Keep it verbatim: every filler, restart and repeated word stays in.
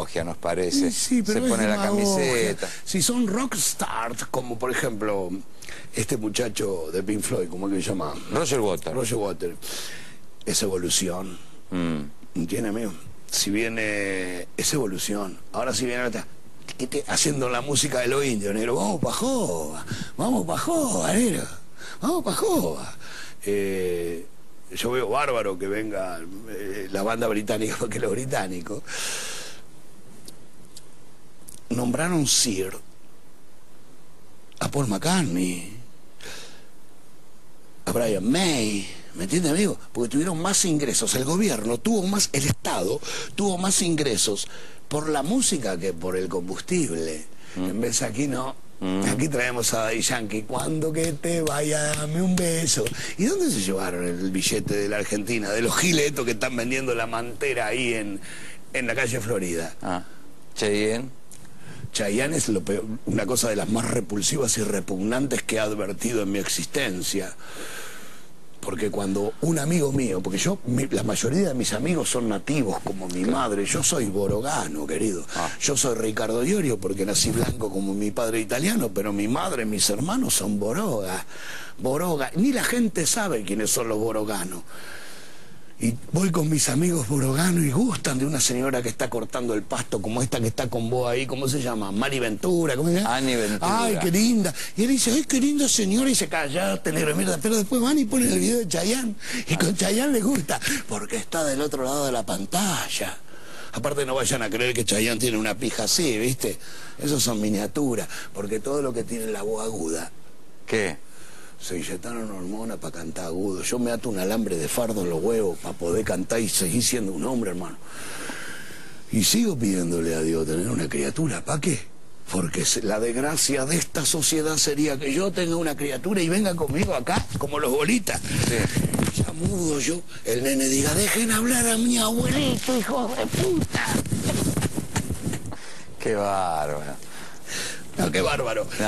demagogia, nos parece. Sí, pero se es pone la demagogia. camiseta. Si son rockstars, como por ejemplo este muchacho de Pink Floyd, ¿cómo es que se llama? Roger Waters. Roger Waters. Es evolución. Mm. ¿Entiendes, amigo? Si viene... Es evolución. Ahora si viene otra... haciendo la música de los indios, negro. Vamos pa' joda. Vamos pa' joda, negro. Vamos pa' joda. Eh, yo veo bárbaro que venga eh, la banda británica, porque los británicos nombraron Sir a Paul McCartney, a Brian May, ¿me entiende, amigo? Porque tuvieron más ingresos, el gobierno tuvo más, el Estado tuvo más ingresos por la música que por el combustible. Mm. En vez aquí no, mm. aquí traemos a Daddy Yankee, cuando que te vaya, dame un beso. ¿Y dónde se llevaron el billete de la Argentina? De los giletos que están vendiendo la mantera ahí en, en la calle Florida. Ah, Cheyenne. Chayanne es lo peor, una cosa de las más repulsivas y repugnantes que he advertido en mi existencia. Porque cuando un amigo mío, porque yo, mi, la mayoría de mis amigos son nativos como mi madre, yo soy borogano, querido. Ah. Yo soy Ricardo Iorio porque nací blanco como mi padre italiano, pero mi madre, mis hermanos son boroga. Boroga, ni la gente sabe quiénes son los boroganos. Y voy con mis amigos boroganos y gustan de una señora que está cortando el pasto, como esta que está con vos ahí, ¿cómo se llama? Mari Ventura, ¿cómo se llama? Ani Ventura. Ay, qué linda. Y él dice, ay, qué linda señora, y se calla, negro, mierda. Pero después van y ponen el video de Chayanne, y con Chayanne les gusta, porque está del otro lado de la pantalla. Aparte no vayan a creer que Chayanne tiene una pija así, ¿viste? Esos son miniaturas, porque todo lo que tiene la voz aguda. ¿Qué? Se inyectaron hormonas para cantar agudo. Yo me ato un alambre de fardo en los huevos para poder cantar y seguir siendo un hombre, hermano. Y sigo pidiéndole a Dios tener una criatura. ¿Para qué? Porque la desgracia de esta sociedad sería que yo tenga una criatura y venga conmigo acá, como los bolitas. Sí. Ya mudo yo, el nene diga, dejen hablar a mi abuelito, hijo de puta. Qué bárbaro. No, qué bárbaro.